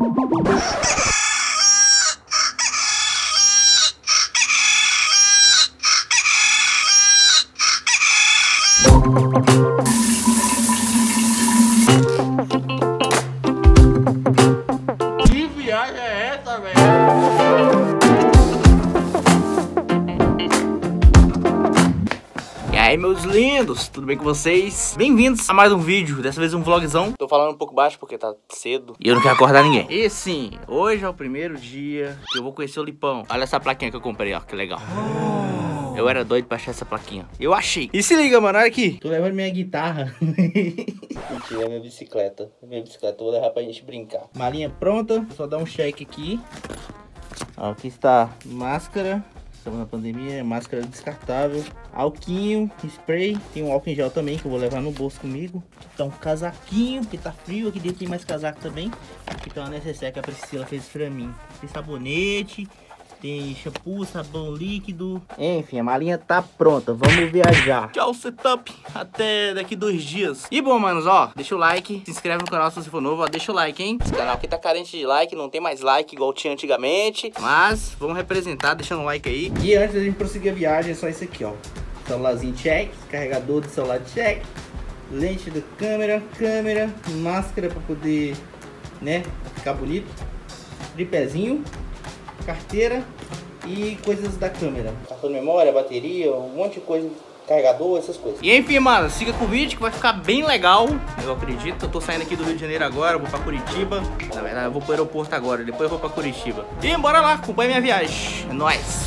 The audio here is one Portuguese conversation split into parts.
Que viagem é essa, velho? E aí, meus lindos, tudo bem com vocês? Bem-vindos a mais um vídeo, dessa vez um vlogzão. Tô falando um pouco baixo porque tá cedo e eu não quero acordar ninguém. E sim, hoje é o primeiro dia que eu vou conhecer o Lipão. Olha essa plaquinha que eu comprei, ó, que legal. Eu era doido pra achar essa plaquinha. Eu achei. E se liga, mano, olha aqui. Tô levando minha guitarra. Mentira, minha bicicleta. Minha bicicleta, eu vou levar pra gente brincar. Malinha pronta, só dar um check aqui. Ó, aqui está máscara. Estamos na pandemia, máscara descartável, alquinho, spray, tem um álcool em gel também que eu vou levar no bolso comigo. Então um casaquinho, porque tá frio, aqui dentro tem mais casaco também. Aqui tem uma necessaire que a Priscila fez pra mim. Tem sabonete, tem shampoo, sabão líquido. Enfim, a malinha tá pronta, vamos viajar. Tchau setup, até daqui 2 dias. E bom, manos, ó, deixa o like, se inscreve no canal se você for novo, ó, deixa o like, hein. Esse canal aqui tá carente de like, não tem mais like igual tinha antigamente. Mas vamos representar, deixando o like aí. E antes da gente prosseguir a viagem, é só isso aqui, ó. Celularzinho check, carregador do celular check, lente da câmera, máscara pra poder, né, ficar bonito, tripézinho, carteira e coisas da câmera. Cartão de memória, bateria, um monte de coisa, carregador, essas coisas. E enfim, mano, siga com o vídeo que vai ficar bem legal. Eu acredito, eu tô saindo aqui do Rio de Janeiro agora, eu vou pra Curitiba. Na verdade, eu vou pro aeroporto agora, depois eu vou pra Curitiba. E bora lá, acompanha minha viagem. É nóis!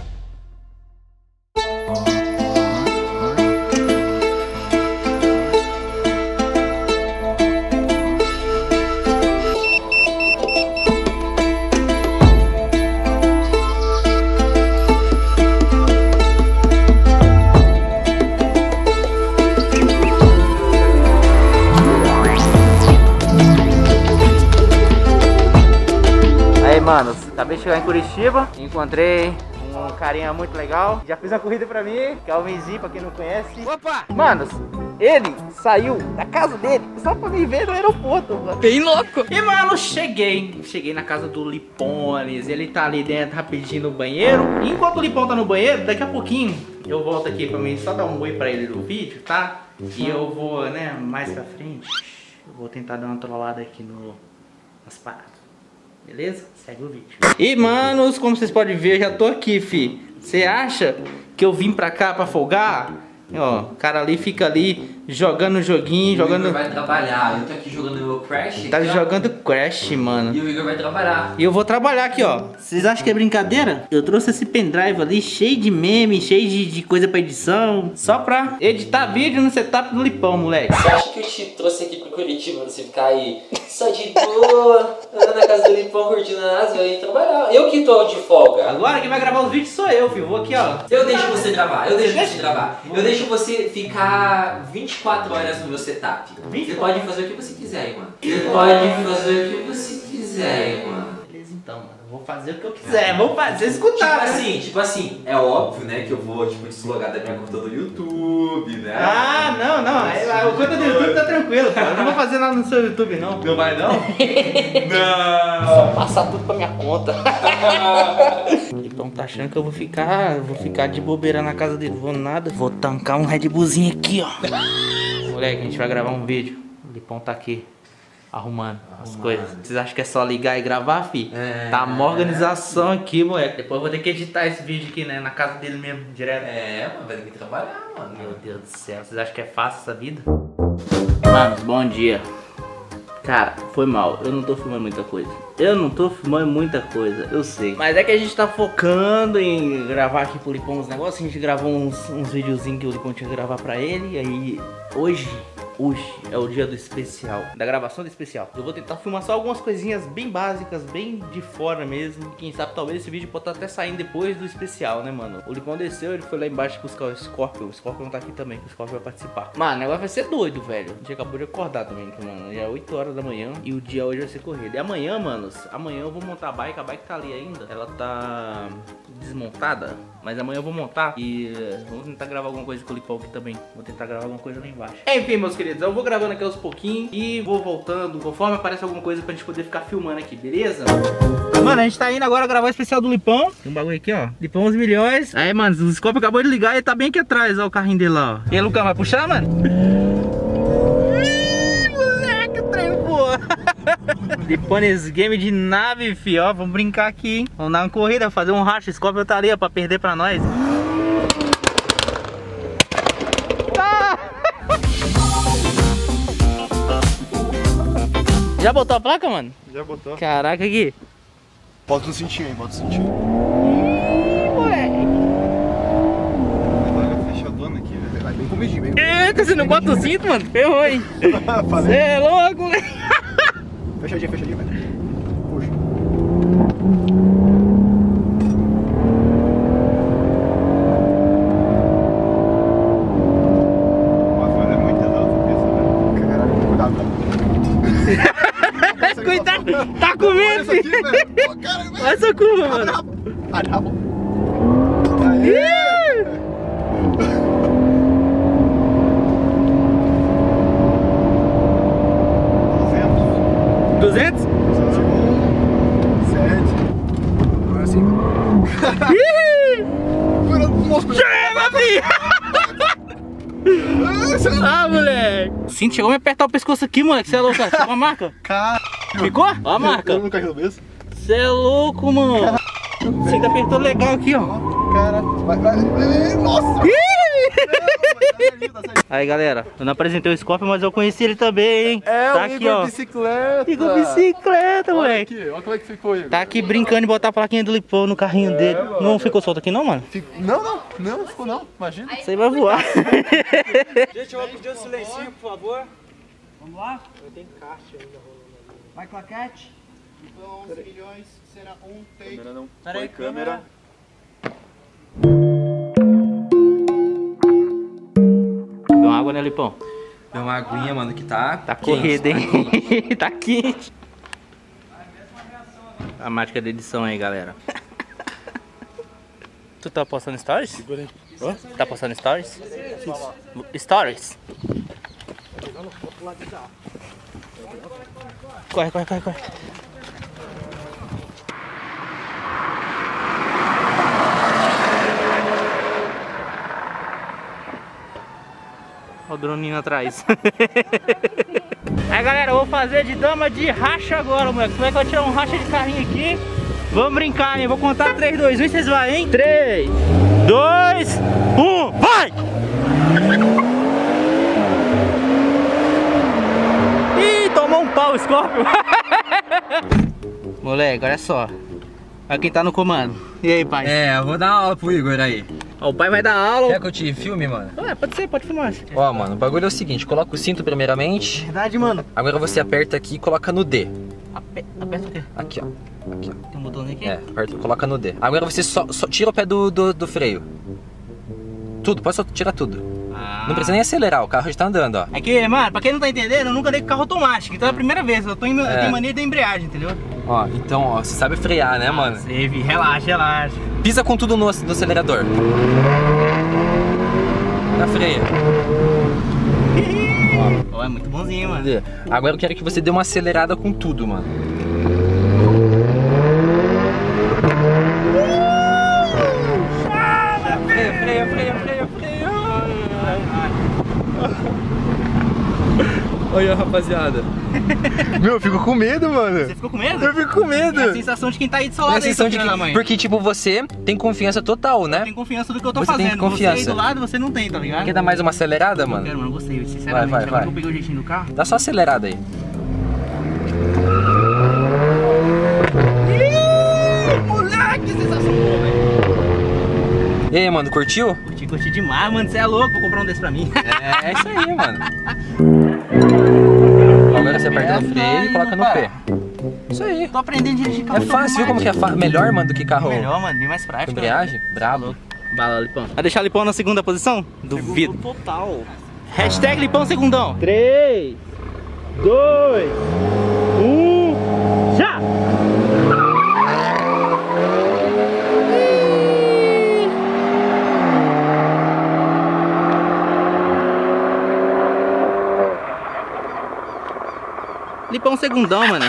Mano, acabei de chegar em Curitiba, encontrei um carinha muito legal, já fez uma corrida pra mim, que é o Menzinho, pra quem não conhece. Opa! Manos, ele saiu da casa dele só pra me ver no aeroporto, mano. Bem louco! E mano, cheguei na casa do Lipones, ele tá ali dentro rapidinho no banheiro. E enquanto o Lipão tá no banheiro, daqui a pouquinho eu volto aqui pra mim só dar um oi pra ele no vídeo, tá? E eu vou, né, mais pra frente, eu vou tentar dar uma trollada aqui nas paradas. Beleza? Segue o vídeo. E manos, como vocês podem ver, eu já tô aqui, fi. Você acha que eu vim pra cá pra folgar? Ó, o cara ali fica ali jogando joguinho, jogando... O Igor vai trabalhar, eu tô aqui jogando meu Crash. Tá jogando Crash, mano. E o Igor vai trabalhar. E eu vou trabalhar aqui, ó. Vocês acham que é brincadeira? Eu trouxe esse pendrive ali, cheio de meme, cheio de coisa pra edição. Só pra editar vídeo no setup do Lipão, moleque. Você acha que eu te trouxe aqui pro Curitiba pra você ficar aí só de boa, andando na casa do Lipão, curtindo a NASA e trabalhar? Eu que tô de folga. Agora quem vai gravar os vídeos sou eu, filho. Vou aqui, ó. Eu deixo você gravar, eu deixo você ficar 24 horas no meu setup. Você pode fazer o que você quiser, mano. Você pode fazer o que você quiser, mano. Beleza, então, mano. Vou fazer o que eu quiser. Vou fazer escutar. Tipo assim, é óbvio, né, que eu vou, tipo, deslogar da minha conta do YouTube, né? Ah, não. O conta do YouTube tá tranquilo, cara. Eu não vou fazer nada no seu YouTube, não. Não vai, não? Não! Só passar tudo pra minha conta. Então tá achando que eu vou ficar de bobeira na casa dele. Vou nada. Vou tancar um Red Bullzinho aqui, ó. Moleque, a gente vai gravar um vídeo. O Lipão tá aqui arrumando as coisas. Vocês acham que é só ligar e gravar, fi? Tá uma organização aqui, moleque. Depois eu vou ter que editar esse vídeo aqui, né? Na casa dele mesmo, direto. Mano, vai ter que trabalhar, mano. Meu Deus do céu. Vocês acham que é fácil essa vida? Manos, bom dia. Cara, foi mal. Eu não tô filmando muita coisa. Eu sei. Mas é que a gente tá focando em gravar aqui pro Lipão os negócios. A gente gravou uns videozinhos que o Lipão tinha que gravar pra ele. E aí, hoje é o dia do especial, da gravação do especial. Eu vou tentar filmar só algumas coisinhas bem básicas, bem de fora mesmo. Quem sabe talvez esse vídeo possa até sair depois do especial, né, mano? O Lipão desceu, ele foi lá embaixo buscar o Scorpion. O Scorpion tá aqui também, o Scorpion vai participar. Mano, o negócio vai ser doido, velho. A gente acabou de acordar também, mano. Já é 8 horas da manhã e o dia hoje vai ser corrido. E amanhã, manos, amanhã eu vou montar a bike tá ali ainda. Ela tá desmontada, mas amanhã eu vou montar e vamos tentar gravar alguma coisa com o Lipão aqui também. Vou tentar gravar alguma coisa lá embaixo. Enfim, meus queridos, beleza? Eu vou gravando aqui aos pouquinhos e vou voltando conforme aparece alguma coisa pra gente poder ficar filmando aqui, beleza? Mano, a gente tá indo agora gravar o especial do Lipão. Tem um bagulho aqui, ó. Lipão 11 milhões. Aí, mano, o Scope acabou de ligar e tá bem aqui atrás, ó, o carrinho dele lá, ó. E aí, Lucão, vai puxar, mano? Ih, moleque, o trem voa. Lipones game de nave, fi, ó. Vamos brincar aqui, hein? Vamos dar uma corrida, fazer um racha. Scope tá ali, ó, pra perder pra nós. Já botou a placa, mano? Já botou. Caraca, aqui. Bota no cintinho aí, bota no cintinho. Ih, moleque. Agora fechadona aqui, velho. Vai bem comidinho, bem. Eita, você não bota o cinto, mano? Ferrou, hein? Você Falei. é louco, moleque. Fechadinho, fechadinho, velho. Puxa. Nossa, é muito exausto isso, velho. Caralho, cuidado, velho. Cuidado, tá com medo, Olha isso filho. aqui, velho. Pô, cara, velho. Olha essa curva, mano. Abre rabo. Aê! 200? 7. Agora sim. Chega, filho! Ah, moleque! O cinto chegou a me apertar o pescoço aqui, moleque. Você é louco, cara? Ficou a marca? Caralho. Ficou? Ó a marca. Eu no carrinho mesmo. Você é louco, mano. O cinto apertou legal aqui, ó. Cara, vai. Nossa! Aí, galera, eu não apresentei o Scope, mas eu conheci ele também, hein? Tá aqui, ó. Bicicleta. Igor Bicicleta, Olha moleque. aqui, olha como é que ficou, Igor. Tá aqui brincando de botar a plaquinha do Lipão no carrinho dele. mano. Não ficou solto aqui não, mano? Não ficou não, imagina. Isso aí vai voar. Gente, eu vou pedir um silencinho, por favor. Vamos lá? Eu tenho caixa ainda rolando ali. Vai, claquete. Então, 11 milhões será um take. Câmera não. Pera aí, câmera. Deu uma água, né, Lipão? Deu uma aguinha, mano, que tá... Tá quente, corrida, tá hein? Tá quente. A mágica da edição aí, galera. Tu tá postando stories? Segura aí. Tá postando stories? Stories? Corre, corre, corre, corre. Olha o droninho atrás. Aí, galera, eu vou fazer de dama de racha agora, moleque. Como é que eu vou tirar um racha de carrinho aqui? Vamos brincar, hein? Vou contar 3, 2, 1 e vocês vão, hein? 3, 2, 1, vai! Ih, tomou um pau o Scorpio. Moleque, olha só. Olha quem tá no comando. E aí, pai? É, eu vou dar uma aula pro Igor aí. Ó, o pai vai dar aula. Quer que eu te filme, mano? Ué, pode ser, pode filmar. Ó, mano, o bagulho é o seguinte, coloca o cinto primeiramente. Verdade, mano. Agora você aperta aqui e coloca no D. Aperta o quê? Aqui, ó. Aqui, ó. Tem um botãozinho aqui? É, aperta, coloca no D. Agora você só tira o pé do freio. Tudo, pode só tirar tudo. Ah. Não precisa nem acelerar, o carro já tá andando, ó. É que, mano, pra quem não tá entendendo, eu nunca dei com carro automático. Então é a primeira vez, eu tenho mania da embreagem, entendeu? Ó, então, ó, você sabe frear, né, mano? Save, relaxa, relaxa. Pisa com tudo no acelerador. Na freia. Ó, é muito bonzinho, mano. Agora eu quero que você dê uma acelerada com tudo, mano. Freia. Olha, rapaziada. Meu, eu fico com medo, mano. Você ficou com medo? Eu fico com medo. É a sensação de quem tá aí do seu lado aí, seu filho da mãe. Porque, tipo, você tem confiança total, né? Tem confiança do que eu tô Você tem fazendo. confiança. Você aí do lado, você não tem, tá ligado? Quer dar mais uma acelerada, Eu mano? quero, mano, gostei, sinceramente. Vai. Agora que eu peguei o jeitinho do carro. Dá só acelerada aí. Ih, moleque, que sensação boa, velho. E aí, mano, curtiu? Curti demais, mano. Você é louco, vou comprar um desse pra mim. É isso aí, mano. Agora você aperta no freio e coloca no pé. Isso aí. Tô aprendendo a dirigir carro. É fácil, viu como que é melhor, mano, do que carro Melhor, mano, bem mais prático. com embreagem? Brabo. Bala, Lipão. Vai deixar Lipão na segunda posição? Duvido. Total. Hashtag Lipão segundão. 3, 2, 1, já! segundão, mano.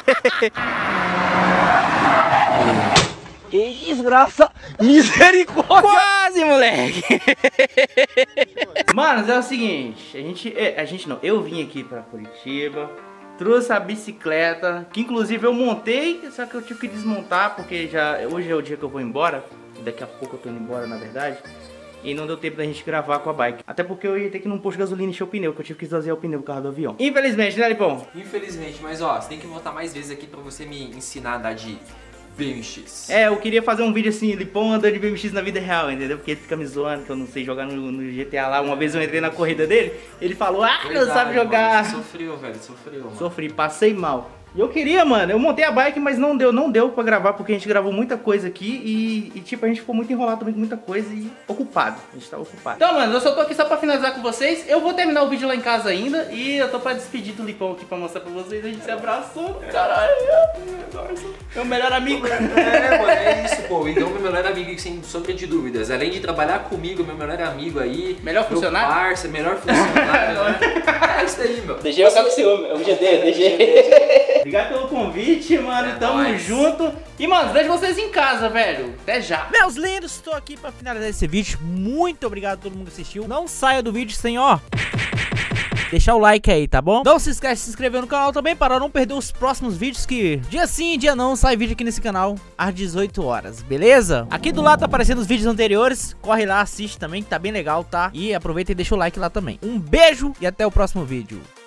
Que desgraça! Misericórdia! Quase, moleque! Mano, é o seguinte, eu vim aqui pra Curitiba, trouxe a bicicleta, que inclusive eu montei, só que eu tive que desmontar, porque hoje é o dia que eu vou embora, daqui a pouco eu tô indo embora, na verdade, e não deu tempo da gente gravar com a bike. Até porque eu ia ter que ir num posto de gasolina encher o pneu, que eu tive que esvaziar o pneu do carro do avião. Infelizmente, né, Lipão? Infelizmente, mas ó, você tem que voltar mais vezes aqui pra você me ensinar a andar de BMX. É, eu queria fazer um vídeo assim, Lipão andando de BMX na vida real, entendeu? Porque ele fica me zoando, que eu não sei jogar no GTA lá. Uma vez eu entrei na corrida dele, ele falou, não sabe jogar. Mano, sofreu, velho, sofreu, mano. Sofri, passei mal. E eu queria, mano, eu montei a bike, mas não deu pra gravar, porque a gente gravou muita coisa aqui e tipo, a gente ficou muito enrolado também com muita coisa e ocupado. A gente tá ocupado. Então, mano, eu só tô aqui só pra finalizar com vocês. Eu vou terminar o vídeo lá em casa ainda e eu tô pra despedir do Lipão aqui pra mostrar pra vocês. A gente se abraçou, caralho. Meu melhor amigo. É, mano, é isso, pô. Então, meu melhor amigo, sem sombra de dúvidas. Além de trabalhar comigo, meu melhor amigo aí. Melhor funcionário? Meu parça, melhor funcionário. É isso aí, meu. Deixei eu ficar com ciúme, é o dia dele, deixei. Obrigado pelo convite, mano. Tamo junto. E, mano, vejo vocês em casa, velho. Até já. Meus lindos, estou aqui pra finalizar esse vídeo. Muito obrigado a todo mundo que assistiu. Não saia do vídeo sem, ó, deixar o like aí, tá bom? Não se esquece de se inscrever no canal também para não perder os próximos vídeos que dia sim, dia não, sai vídeo aqui nesse canal às 18 horas, beleza? Aqui do lado tá aparecendo os vídeos anteriores, corre lá, assiste também que tá bem legal, tá? E aproveita e deixa o like lá também. Um beijo e até o próximo vídeo.